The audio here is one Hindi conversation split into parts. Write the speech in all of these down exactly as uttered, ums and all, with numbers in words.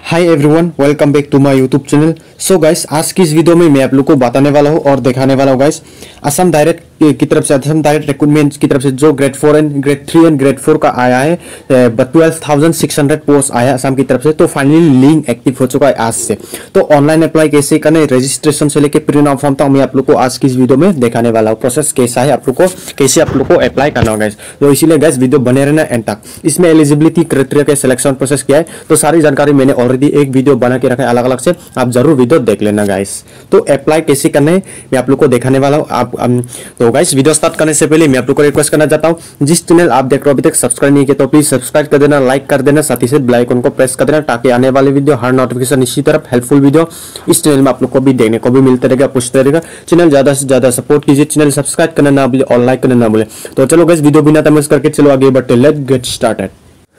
Hi everyone, welcome back to my YouTube channel. So guys, आज की इस वीडियो में मैं आप लोग को बताने वाला हूँ और दिखाने वाला हूँ गाइस असम डायरेक्ट की तरफ से, असम डायरेक्ट रिक्रूटमेंट की तरफ से जो grade four and grade three and grade four का आया है, twelve thousand six hundred post आया असम की तरफ से। तो फाइनली लिंक एक्टिव हो चुका है आज से। तो ऑनलाइन अप्लाई कैसे करना है, रजिस्ट्रेशन से लेकर प्री नाम फॉर्म तक मैं आप लोग को आज की इस वीडियो में दिखाने वाला हूँ। प्रोसेस कैसा है, आप लोग को कैसे आप लोग को अप्लाई करना होगा। तो इसीलिए गाइस वीडियो बने रहना एंड तक। इसमें एलिजिबिलिटी क्राइटेरिया के सिलेक्शन प्रोसेस क्या है, तो सारी जानकारी मैंने ऑलरेडी एक वीडियो बना के रखा है अलग अलग से, आप जरूर वीडियो देख लेना गाइस। तो अप्लाई कैसे करना है मैं आप लोग को दिखाने वाला हूँ। आप तो गाइस वीडियो स्टार्ट करने से पहले मैं आप लोग को रिक्वेस्ट करना चाहता हूँ, जिस चैनल आप देख रहे हो अभी तक सब्सक्राइब नहीं किया तो प्लीज सब्सक्राइब कर देना, लाइक कर देना, साथ ही साथ बेल आइकन को प्रेस कर देना, ताकि आने वाले वीडियो हर नोटिफिकेशन इसी तरफ हेल्पफुल वीडियो इस चैनल में आप लोग को भी देखने को भी मिलते रहेगा, पूछते रहेगा। चैनल ज्यादा से ज्यादा सपोर्ट कीजिए, चैनल सब्सक्राइब करना ना भूले और लाइक करना ना भूले। तो चलो गाइस वीडियो बिना टाइम वेस्ट करके चलो आगे बढ़ते, let's get started.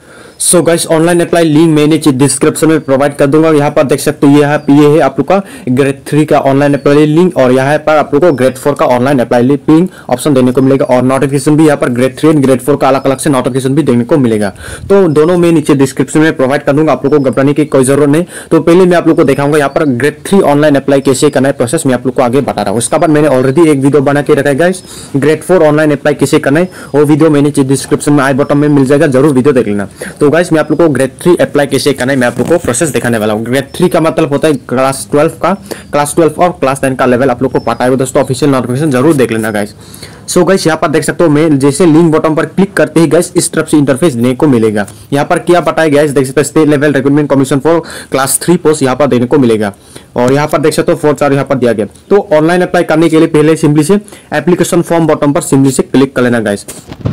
So guys, online apply link मैंने डिस्क्रिप्शन में प्रोवाइड कर दूंगा। यहाँ पर देख सकते हो, ये ये है आप लोग का ग्रेड थ्री का ऑनलाइन अप्लाई लिंक, और यहाँ पर आप लोग को ग्रेड फोर का ऑनलाइन अप्लाई लिंक ऑप्शन देने को मिलेगा, और नोटिफिकेशन भी यहाँ पर grade three and grade four का अलग अलग से नोटिफिकेशन भी देने को मिलेगा। तो दोनों में नीचे डिस्क्रिप्शन में प्रोवाइड कर दूंगा, आप लोग को घबराने की कोई जरूरत नहीं। तो पहले मैं आप लोग को दिखाऊंगा यहाँ पर ग्रेड थ्री ऑनलाइन अप्लाई कैसे करना है, प्रोसेस मैं आप लोग को आगे बता रहा हूँ। उसके बाद मैंने ऑलरेडी एक वीडियो बना के रखा है guys, grade four online apply कैसे करना है, वो वीडियो मैंने डिस्क्रिप्शन में आई बटन में मिल जाएगा, जरूर वीडियो देख लेना। तो गाइस मैं आप लोग को ग्रेड थ्री अप्लाई कैसे करना है मैं आप लोग को प्रोसेस दिखाने वाला हूँ। ग्रेड थ्री का मतलब होता है क्लास ट्वेल्व का, क्लास ट्वेल्व और क्लास टेन का लेवल आप लोग को पता है दोस्तों। ऑफिशियल नोटिफिकेशन जरूर देख लेना गाइस। सो गाइस यहाँ पर देख सकते हो, मैं जैसे लिंक बटन पर क्लिक करते ही गाइस इस तरफ से इंटरफेस देने को मिलेगा। यहाँ पर क्या बताया गया है, देख सकते हो state level recruitment commission for class three post यहाँ पर देने को मिलेगा, और यहाँ पर देख सकते हो फोर चार यहाँ पर दिया गया। तो ऑनलाइन अप्लाई करने के लिए पहले सिंपली से एप्लीकेशन फॉर्म बटन पर सिंपली से क्लिक कर लेना गाइस।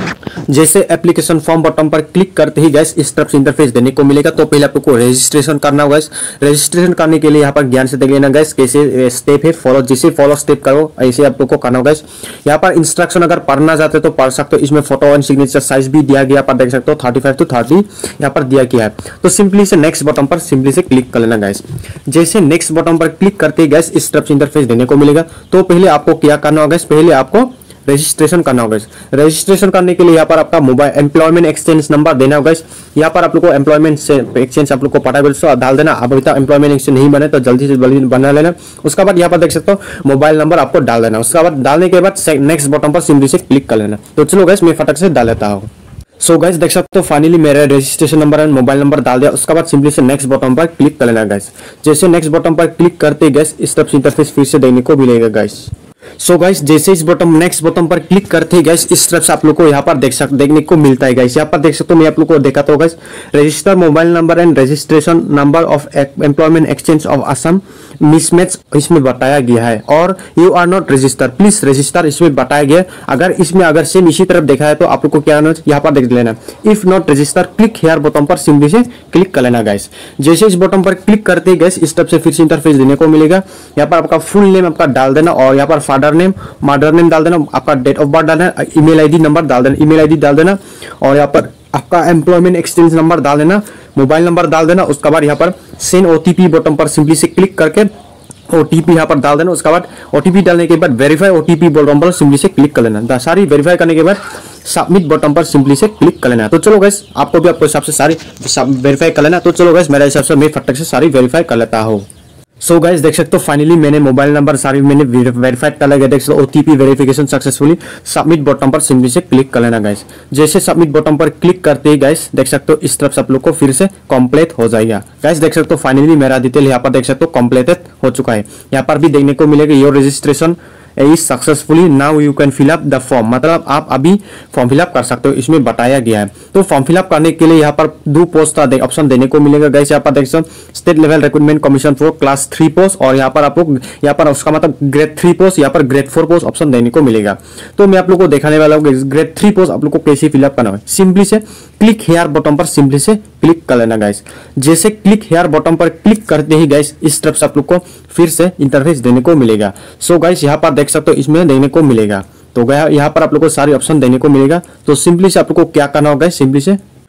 जैसे एप्लीकेशन फॉर्म बटन पर क्लिक करते ही गाइस इस तरफ से इंटरफेस देने को मिलेगा। तो पहले आपको रजिस्ट्रेशन करना होगा। रजिस्ट्रेशन करने के लिए यहाँ पर ज्ञान से देख लेना गाइस कैसे स्टेप है, फॉलो जैसे फॉलो स्टेप करो ऐसे आप लोग को करना होगा। यहाँ पर इंस्ट्रक्शन अगर पढ़ना चाहते हो तो पढ़ सकते हो। इसमें फोटो एंड सिग्नेचर साइज भी दिया गया, पर देख सकते हो थर्टी फाइव टू थर्टी यहाँ पर दिया गया है। तो सिंपली से नेक्स्ट बटन पर सिंपली से क्लिक कर लेना गाइस। जैसे नेक्स्ट बटन पर क्लिक करते ही गाइस इस तरफ से इंटरफेस देने को मिलेगा। तो पहले आपको क्या करना होगा, पहले आपको रजिस्ट्रेशन करना होगा। रजिस्ट्रेशन करने के लिए यहाँ पर आपका मोबाइल एम्प्लॉयमेंट एक्सचेंज नंबर देना होगा। यहाँ पर आप लोग को एम्प्लॉयमेंट एक्सचेंज आप लोग को पता है डाल देना। अब अभी तक एम्प्लॉयमेंट एक्सचेंज नहीं बने तो जल्दी से जल्दी बना लेना। उसके बाद यहाँ पर देख सकते हो मोबाइल नंबर आपको डाल देना। उसके बाद डालने के बाद नेक्स्ट बटन पर सिंपली से क्लिक कर लेना। तो चलो गाइस मैं फटक से डाल लेता हूँ। सो गाइस देख सकते हो फाइनली मेरा registration number and mobile number डाल दिया। उसके बाद सिंपली से नेक्स्ट बटन पर क्लिक कर लेना गाइस। जैसे नेक्स्ट बटन पर क्लिक करते गाइस इस तरफ से इंटरफेस फिर से देखने को मिलेगा गाइस। सो so गाइस जैसे इस बटन नेक्स्ट बटन पर क्लिक करते हैं गाइस इस तरफ से आप लोग को यहाँ पर देख सकते देखने को मिलता है गाइस। यहाँ पर देख सकते हो मैं आप लोग को दिखाता हूँ guys, register mobile number and registration number of employment exchange of Assam mismatch इसमें बताया गया है, और you are not register please register इसमें बताया गया। अगर इसमें अगर सेम इसी तरफ देखा है तो आप लोग को क्या यहाँ पर देख लेना, if not register click here button पर सिंपली से क्लिक कर लेना गाइस। जैसे इस बटन पर क्लिक करते गाइस इस तरफ से फिर से इंटरफेस देने को मिलेगा। यहाँ पर आपका फुल नेम आपका डाल देना, और यहाँ पर फादर नेम मदर नेम डाल देना, आपका डेट ऑफ बर्थ डालना, ईमेल आईडी नंबर डाल देना, ईमेल आईडी डाल देना, और यहाँ पर आपका एम्प्लॉयमेंट एक्सचेंज नंबर डाल देना, मोबाइल नंबर डाल देना। उसके बाद यहाँ पर सेंड ओटीपी बटन पर सिंपली से क्लिक करके ओटीपी यहाँ पर डाल देना। उसके बाद ओटीपी डालने के बाद वेरीफाई ओटीपी बटन पर सिंपली से क्लिक कर लेना। सारी वेरीफाई करने के बाद सबमिट बटन पर सिंपली से क्लिक कर लेना। तो चलो गाइस आपको भी आपको हिसाब से सारी वेरीफाई कर लेना। तो चलो गाइस मेरे हिसाब से मैं फटक से सारी वेरीफाई कर लेता हूँ। सो so गाइस देख सकते हो फाइनली मैंने मोबाइल नंबर सारी मैंने वेरीफाइड कर लिया। देख सकते हो OTP verification successfully, submit button पर सिंपली से क्लिक कर लेना गाइस। जैसे सबमिट बटन पर क्लिक करते ही गाइस देख सकते हो इस तरफ से आप लोग को फिर से कंप्लीट हो जाएगा गाइस। देख सकते हो फाइनली मेरा डिटेल यहाँ पर देख सकते हो कंप्लीटेड हो चुका है। यहाँ पर भी देखने को मिलेगा your registration is successfully, now you can fill up the form, मतलब आप अभी फॉर्म फिलअप कर सकते हो, इसमें बताया गया है। तो फॉर्म फिलअप करने के लिए यहाँ पर दो पोस्ट का ऑप्शन देने को मिलेगा गाइस। यहाँ पर देख सकते हो state level recruitment commission for class three post, और यहाँ पर आपको यहाँ पर उसका मतलब ग्रेड थ्री पोस्ट, यहाँ पर ग्रेड फोर पोस्ट ऑप्शन देने को मिलेगा। तो मैं आप लोग को दिखाने वाला हूँ ग्रेड थ्री पोस्ट आप लोग को कैसे फिलअप करना है। सिंपली से क्लिक हेयर बटन पर सिंपली से क्लिक कर लेना गाइस। जैसे क्लिक हेयर बटन पर क्लिक करते ही गाइस इस तरफ से आप लोग को फिर से इंटरफेस देने को मिलेगा। सो गाइस यहाँ पर देख सकते हो इसमें देने को मिलेगा। तो गया यहाँ पर आप लोग को सारे ऑप्शन देने को मिलेगा। तो सिंपली से आप लोग को क्या करना होगा, सिंपली से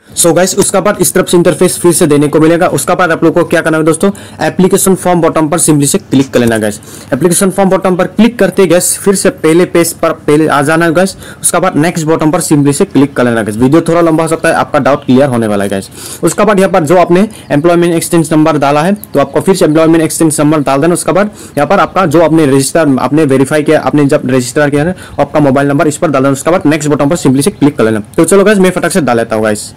सो गाइस उसका बाद इस तरफ से इंटरफेस फिर से देने को मिलेगा। उसका बाद आप लोग को क्या करना है दोस्तों, एप्लीकेशन फॉर्म बटन पर सिंपली से क्लिक कर लेना गाइस। एप्लीकेशन फॉर्म बटन पर क्लिक करते गाइस फिर से पहले पेज पर पहले आ जाना है गाइस। उसका बाद नेक्स्ट बटन पर सिंपली से क्लिक कर लेना गाइस। वीडियो थोड़ा लंबा हो सकता है, आपका डाउट क्लियर होने वाला है गाइस। उसका बाद यहाँ पर जो आपने एम्प्लॉयमेंट एक्सचेंज नंबर डाला है तो आपको फिर से एम्प्लॉयमेंट एक्सचेंज नंबर डाल देना। उसका बाद यहाँ पर आपका जो आपने रजिस्टर आपने वेरीफाई किया, आपने जब रजिस्टर किया है आपका मोबाइल नंबर इस पर डाल देना। उसके बाद नेक्स्ट बटन पर सिंपली से क्लिक कर लेना। तो चलो गाइस मैं फटाक से डाल लेता हूँ गाइस।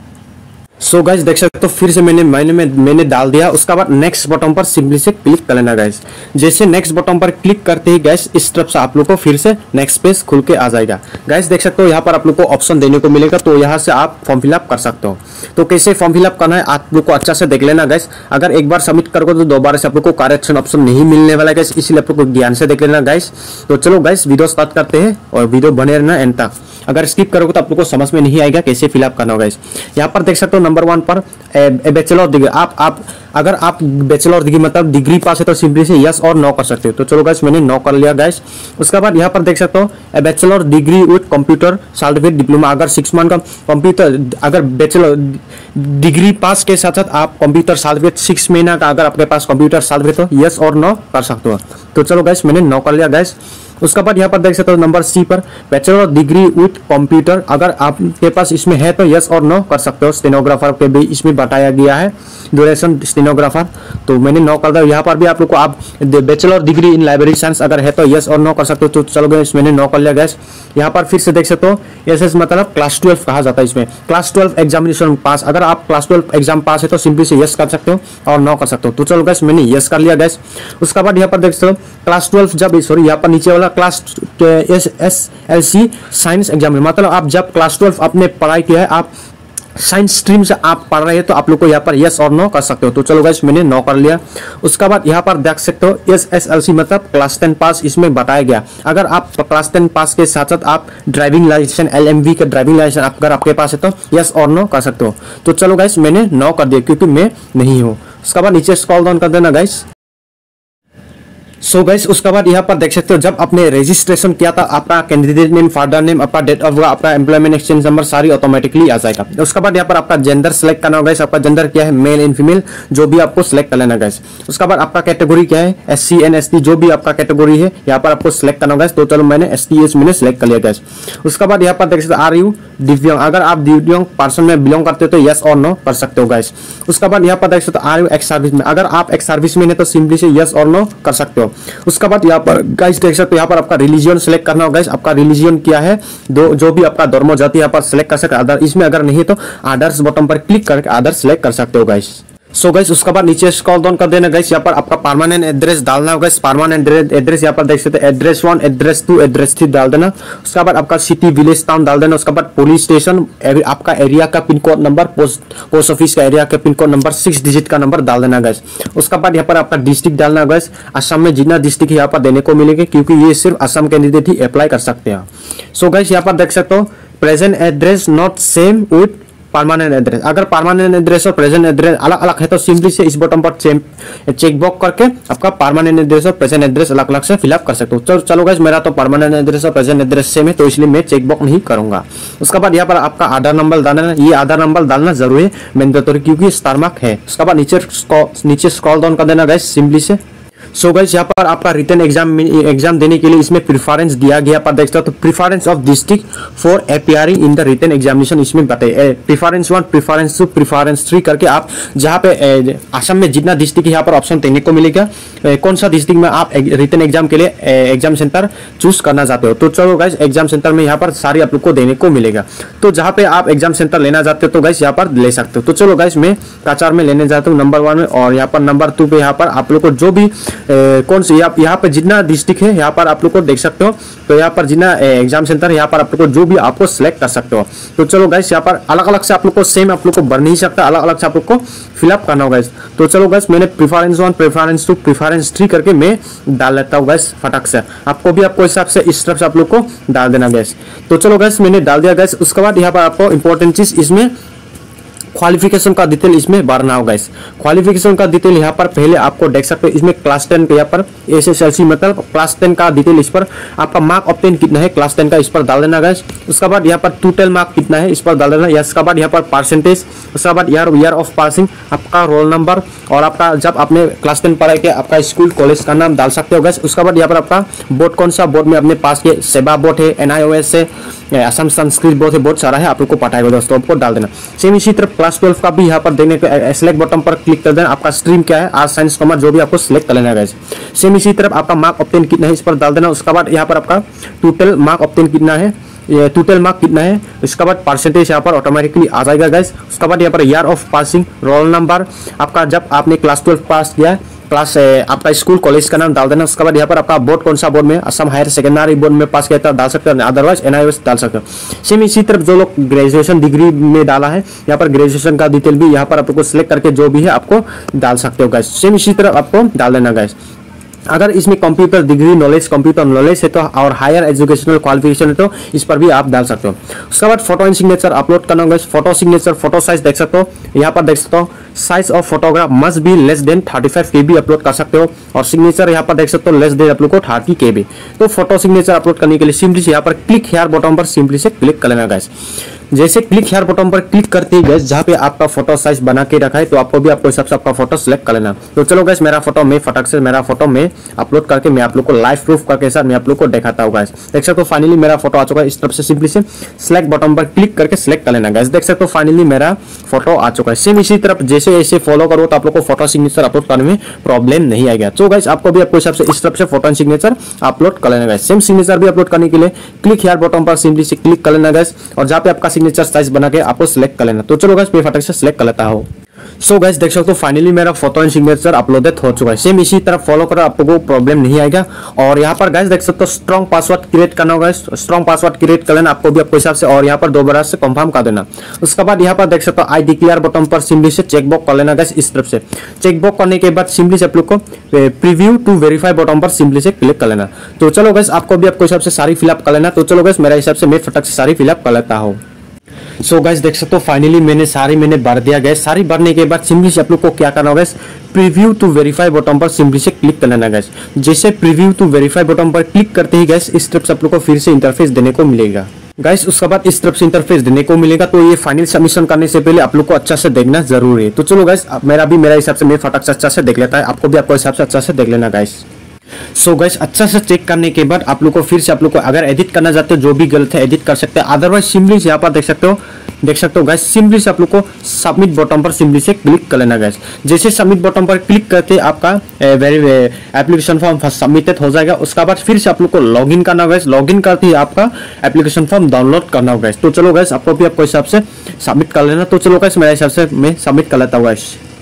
सो गाइस देख सकते हो फिर से मैंने मैंने में, मैंने डाल दिया। उसका बाद नेक्स्ट बटन पर सिंपली से क्लिक कर लेना गाइस। जैसे नेक्स्ट बटन पर क्लिक करते ही गाइस इस तरफ से आप लोग को फिर से नेक्स्ट पेज खुल के आ जाएगा गाइस। देख सकते हो यहाँ पर आप लोग को ऑप्शन देने को मिलेगा, तो यहाँ से आप फॉर्म फिलअप कर सकते हो। तो कैसे फॉर्म फिलअप करना है आप लोग को अच्छा से देख लेना गाइस। अगर एक बार सबमिट करोगे तो दोबारा से आप लोग को करेक्शन ऑप्शन नहीं मिलने वाला गाइस, इसलिए आप लोग को ध्यान से देख लेना गाइस। तो चलो गाइस वीडियो स्टार्ट करते हैं और वीडियो बने रहना एंड तक। अगर स्किप करोगे तो आप लोग को समझ में नहीं आएगा कैसे फिलअप करना होगा। यहाँ पर देख सकते हो नंबर वन पर बैचलर डिग्री, आप आप अगर आप बैचलर डिग्री मतलब डिग्री पास है तो सिंपली से यस और नो कर सकते हो। तो चलो गाइस मैंने नो कर लिया गाइस। उसके बाद यहाँ पर देख सकते हो bachelor degree with computer certificate diploma, अगर सिक्स मंथ का कंप्यूटर अगर बैचलर डिग्री पास के साथ साथ आप कंप्यूटर सर्टिफिकेट सिक्स महीना का अगर आपके पास कंप्यूटर सर्टिफिकेट हो यस और नो कर सकते हो। तो चलो गाइस मैंने नो कर लिया गाइस। उसके बाद यहाँ पर देख सकते हो नंबर सी पर बैचलर डिग्री विथ कंप्यूटर, अगर आपके पास इसमें है तो यस और नो कर सकते हो। स्टेनोग्राफर के भी इसमें बताया गया है ड्यूरेशन स्टेनोग्राफर, तो मैंने नो कर दिया। यहाँ पर भी आप लोग को आप bachelor degree in library science अगर है तो यस और नो कर सकते हो। तो चलो गए मैंने नो कर लिया गैस। यहाँ पर फिर से देख सकते हो एस एस मतलब क्लास ट्वेल्व कहा जाता है इसमें, क्लास ट्वेल्व एग्जामिनेशन पास, अगर आप क्लास ट्वेल्व एग्जाम पास है तो सिंपली से यस कर सकते हो और नो कर सकते हो। तो चलो गैस मैंने यस कर लिया गैस। उसके बाद यहाँ पर देख सकते हो क्लास ट्वेल्व जब सॉरी यहाँ पर नीचे वाला class S S L C science exam, मतलब आप जब क्लास ट्वेल्व आपने पढ़ाई किया है, आप साइंस स्ट्रीम से आप पढ़ रहे हैं तो आप लोग को यहाँ पर यस और नो कर सकते हो। तो चलो गाइस मैंने नो कर लिया। उसके बाद यहाँ पर देख सकते हो एस एस एल सी मतलब क्लास टेन पास इसमें बताया गया, अगर आप क्लास टेन पास के साथ साथ आप driving licence L M V का ड्राइविंग लाइसेंस अगर आपके पास है तो यस और नो कर सकते हो। तो चलो गाइस मैंने नो कर दिया क्योंकि मैं नहीं हूँ। उसके बाद नीचे स्क्रॉल डाउन कर देना गाइस। सो so गाइस उसके बाद यहाँ पर देख सकते हो जब आपने रजिस्ट्रेशन किया था आपका कैंडिडेट नेम, फादर नेम, आपका डेट ऑफ बर्थ, आपका एम्प्लॉयमेंट एक्सचेंज नंबर सारी ऑटोमेटिकली आ जाएगा। उसके बाद यहाँ पर आपका जेंडर सेलेक्ट करना होगा, आपका जेंडर क्या है मेल एंड फीमेल जो भी आपको सिलेक्ट कर लेना गाइस। उसके बाद आपका कैटेगरी क्या है S C and S T जो भी आपका कैटेगरी है यहाँ पर आपको सिलेक्ट करना होगा। तो चलो मैंने एस टी एस मैंने सिलेक्ट कर लिया गाइस। उसके बाद यहाँ पर देख सकते आर यू दिव्यांग, अगर आप दिव्यांग पर्सन में बिलोंग करते हो तो यस और नो कर सकते हो गाइस। उसके बाद यहाँ पर देख सकते आर यू एक्स सर्विस में, अगर आप एक्स सर्विस में है तो सिंपली से यस और नो कर सकते हो। उसके बाद यहाँ पर गाइस देख सकते हो यहाँ पर आपका रिलीजियन सिलेक्ट करना होगा। आपका रिलीजियन क्या है, दो जो भी आपका धर्म जाति यहाँ पर सिलेक्ट कर सकते हो। इसमें अगर नहीं है तो अदर्स बटन पर क्लिक करके अदर्स सिलेक्ट कर सकते हो गाइस। सो गाइस उसके बाद नीचे स्क्रॉल डाउन कर देना गाइस। यहाँ पर आपका परमानेंट एड्रेस डालना होगा। परमानेंट एड्रेस यहाँ पर देख सकते हैं address one, address two, address three डाल देना। उसके बाद आपका सिटी विलेज टाउन डाल देना। उसके बाद पुलिस स्टेशन, आपका एरिया का pin code number, post post office का एरिया का pin code number, six digit का नंबर डाल देना गाइस। उसके बाद यहाँ पर आपका डिस्ट्रिक्ट डालना होगा। असम में जितना डिस्ट्रिक्ट यहाँ पर देने को मिलेंगे क्योंकि ये सिर्फ असम कैंडिडेट ही अप्लाई कर सकते हैं। सो गाइस यहाँ पर देख सकते हो present address not same with permanent address, अगर परमानेंट एड्रेस और प्रेजेंट एड्रेस अलग अलग है तो सिंपली से इस बटन पर चेक बॉक्स करके आपका परमानेंट एड्रेस और प्रेजेंट एड्रेस अलग अलग से फिलअप कर सकते हो। चलो चलो गाइस मेरा तो परमानेंट एड्रेस और प्रेजेंट एड्रेस सेम है तो इसलिए मैं चेक बॉक्स नहीं करूंगा। उसके बाद यहाँ पर आपका आधार नंबर डालना, ये आधार नंबर डालना जरूरी है मैंडेटरी क्योंकि स्टार मार्क है। उसके बाद नीचे नीचे स्क्रॉल डाउन कर देना गाइस सिंपली से। सो गाइस यहाँ पर आपका रिटन एग्जाम एग्जाम देने के लिए इसमें प्रेफरेंस दिया गया पर देख सकते हो तो preference of district for appearing in the written examination इसमें बताइए preference one, preference two, preference three करके आप जहाँ पे असम में जितना डिस्ट्रिक्ट यहाँ पर ऑप्शन देने को मिलेगा कौन सा डिस्ट्रिक्ट में आप रिटन एग्जाम के लिए एग्जाम सेंटर चूज करना चाहते हो। तो चलो गाइस एग्जाम सेंटर में यहाँ पर सारी आप लोग को देने को मिलेगा, तो जहाँ पे आप एग्जाम सेंटर लेना चाहते हो तो गाइस यहाँ पर ले सकते हो। तो चलो गाइस मैं काचार में लेने जाता हूँ नंबर वन में, और यहाँ पर नंबर टू पे यहाँ पर आप लोग को जो भी ए, कौन सी यहाँ यहाँ पर जितना डिस्ट्रिक्ट है यहाँ पर आप लोग को देख सकते हो। तो यहाँ पर जितना एग्जाम सेंटर है यहाँ पर आप लोग को जो भी आपको सिलेक्ट कर सकते हो। तो चलो गाइस यहाँ पर अलग अलग से आप लोग को सेम आप लोग को भर नहीं सकता, अलग अलग से आप लोग को फिलअप करना होगा। तो चलो गाइस मैंने preference one, preference two, preference three करके मैं डाल लेता हूँ गाइस फटाक से। आपको भी आपको हिसाब से इस तरफ से आप लोग को डाल देना गैस। तो चलो गाइस मैंने डाल दिया गैस। उसके बाद यहाँ पर आपको इंपॉर्टेंट चीज इसमें क्वालिफिकेशन का डिटेल इसमें भरना होगा। इस क्वालिफिकेशन का डिटेल यहाँ पर पहले आपको देख सकते हो, इसमें क्लास टेन के यहाँ पर एस एस एल सी मतलब क्लास टेन का डिटेल, इस पर आपका मार्क ऑब्टेन कितना है क्लास टेन का इस पर डाल देना गाइस। उसके बाद यहाँ पर टोटल मार्क कितना है इस पर डाल देना। इसके बाद यहाँ पर परसेंटेज, उसके बाद ईयर ईयर ऑफ पासिंग, आपका रोल नंबर और आपका जब आपने क्लास टेन पढ़ा के आपका स्कूल कॉलेज का नाम डाल सकते हो गाइस। उसके बाद यहाँ पर आपका बोर्ड कौन सा बोर्ड में अपने पास के सेवा बोर्ड है, एन आई ओ एस है, असम संस्कृत बोर्ड है, बहुत सारा है, आप लोग को पता है दोस्तों, आपको डाल देना। सेम इसी तरह क्लास ट्वेल्व का भी यहाँ पर देखने को सिलेक्ट बटन पर क्लिक कर देना। आपका स्ट्रीम क्या है, आर्ट साइंस कॉमर्स जो भी आपको सिलेक्ट कर लेना है गाइस। सेम इसी तरह आपका मार्क ऑब्टेन कितना है इस पर डाल देना। उसके बाद यहाँ पर आपका टोटल मार्क ऑब्टेन कितना है, ये टोटल मार्क कितना है, उसके बाद परसेंटेज यहाँ पर ऑटोमेटिकली आ जाएगा गाइस। उसके बाद यहाँ पर year of passing, roll number, आपका जब आपने क्लास ट्वेल्व पास किया, क्लास आपका स्कूल कॉलेज का नाम डाल देना। उसके बाद यहाँ पर आपका बोर्ड कौन सा बोर्ड में, असम हायर सेकेंडरी बोर्ड में पास किया था डाल सकते हो, otherwise N I O S डाल सकते हो। सेम इसी तरफ जो लोग ग्रेजुएशन डिग्री में डाला है, यहाँ पर ग्रेजुएशन का डिटेल भी यहाँ पर आपको सिलेक्ट करके जो भी है आपको डाल सकते हो गाइस। सेम इसी तरह आपको डाल देना गाइस। अगर इसमें computer degree knowledge, computer knowledge है तो और हायर एजुकेशनल क्वालिफिकेशन है तो इस पर भी आप डाल सकते हो। उसके बाद फोटो एंड सिग्नेचर अपलोड करना होगा। फोटो सिग्नेचर, फोटो साइज देख सकते हो, यहाँ पर देख सकते हो size of photograph must be less than thirty five K B upload कर सकते हो। और सिग्नेचर यहाँ पर देख सकते हो लेस देन आप लोग को थर्टी के बी। तो फोटो सिग्नेचर अपलोड करने के लिए सिंपली से यहाँ पर क्लिक हेयर बटन पर सिंपली से क्लिक कर लेना गाइस। जैसे क्लिक हेयर बटन पर क्लिक करते ही गाइस जहाँ पे आपका फोटो साइज बना के रखा है तो आपको भी आपको हिसाब से आपका फोटो सिलेक्ट कर लेना। तो चलो गाइस मेरा फोटो मैं फटाक से मेरा फोटो में अपलोड करके मैं आप लोग को लाइव प्रूफ करके साथ मैं आप लोग को दिखाता हूँ गाइस। देख सकते हो फाइनली मेरा फोटो आ चुका है। इस तरफ से सिंपली से सिलेक्ट बटन पर क्लिक करके सिलेक्ट कर लेना गाइस। देख सकते हो फाइनली मेरा फोटो आ चुका है। सेम इसी तरफ जैसे ऐसे फॉलो करो तो आप लोग को फोटो सिग्नेचर अपलोड करने में प्रॉब्लम नहीं आएगा। तो गाइस आपको भी आपको हिसाब से इस तरफ से फोटो एंड सिग्नेचर अपलोड कर लेना गाइस। सेम सिग्नेचर भी अपलोड करने के लिए क्लिक हेयर बटन पर सिंपली से क्लिक कर लेना गाइस और जहाँ पे आपका सिग्नेचर साइज बना के आपको सिलेक्ट कर लेना। तो चलो गाइस मैं फटाक से सिलेक्ट कर लेता हूँ। सो गाइस देख सकते हो फाइनली मेरा फोटो एंड सिग्नेचर अपलोडेड हो चुका है। सेम इसी तरह फॉलो करो आपको प्रॉब्लम नहीं आएगा। और यहाँ पर गाइस देख सकते हो स्ट्रॉन्ग पासवर्ड क्रिएट करना होगा। स्ट्रॉन्ग पासवर्ड क्रिएट कर लेना आपको भी आपको हिसाब से और यहाँ पर दो बार से कंफर्म कर देना। उसके बाद यहाँ पर देख सकते हो आई डिक्लेयर बटन पर सिंपली से चेकबॉक्स कर लेना गाइस। इस तरफ से चेकबॉक्स करने के बाद सिंपली से आप लोग को प्रीव्यू टू वेरीफाई बटन पर सिंपली से क्लिक कर लेना। तो चलो गाइस आपको भी आपको हिसाब से सारी फिलअप कर लेना। तो चलो गाइस मेरा हिसाब से मैं फटाक से सारी फिलअप कर लेता हूँ। सो गाइस देख सकते हो फाइनली मैंने सारी मैंने भर दिया गया। सारी भरने के बाद सिंपली से आप लोग को क्या करना होगा, प्रीव्यू टू वेरीफाई बटन पर सिंपली से क्लिक कर लेना गाइस। जैसे प्रीव्यू टू वेरीफाई बटन पर क्लिक करते ही गाइस इस तरफ से आप लोग को फिर से इंटरफेस देने को मिलेगा गाइस। उसके बाद इस तरफ से इंटरफेस देने को मिलेगा। तो ये फाइनल सबमिशन करने से पहले आप लोग को अच्छा से देखना जरूरी है। तो चलो गाइस मेरा भी मेरा हिसाब से मैं फटाक से अच्छा से देख लेता है, आपको भी आपको हिसाब से अच्छा से देख लेना गाइस। सो so गाइस अच्छा से चेक करने के बाद आप लोग को फिर से आप लोग को अगर एडिट करना चाहते हो जो भी गलत है एडिट कर सकते हैं। अदरवाइज सिंपली से यहाँ पर देख सकते हो देख सकते हो गाइस सिंपली से आप लोग को सबमिट बटन पर सिंपली से क्लिक कर लेना गाइस। जैसे सबमिट बटन पर क्लिक करते आपका एप्लीकेशन फॉर्म सबमिटेड हो जाएगा। उसके बाद फिर से आप लोग को लॉगिन करना होगा। लॉगिन करते ही आपका एप्लीकेशन फॉर्म डाउनलोड करना होगा। तो चलो गाइस आपको भी आपको हिसाब से सबमिट कर लेना। तो चलो गाइस मेरे हिसाब से मैं सबमिट कर लेता हूँ गाइस।